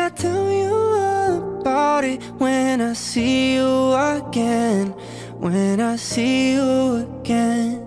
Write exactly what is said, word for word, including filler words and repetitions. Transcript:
I'll tell you all about it when I see you again. When I see you again.